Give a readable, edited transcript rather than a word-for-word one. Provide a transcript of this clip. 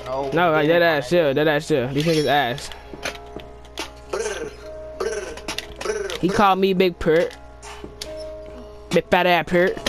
No, like that ass chill. That ass chill. These niggas ass. He called me big pert. Big fat ass pert.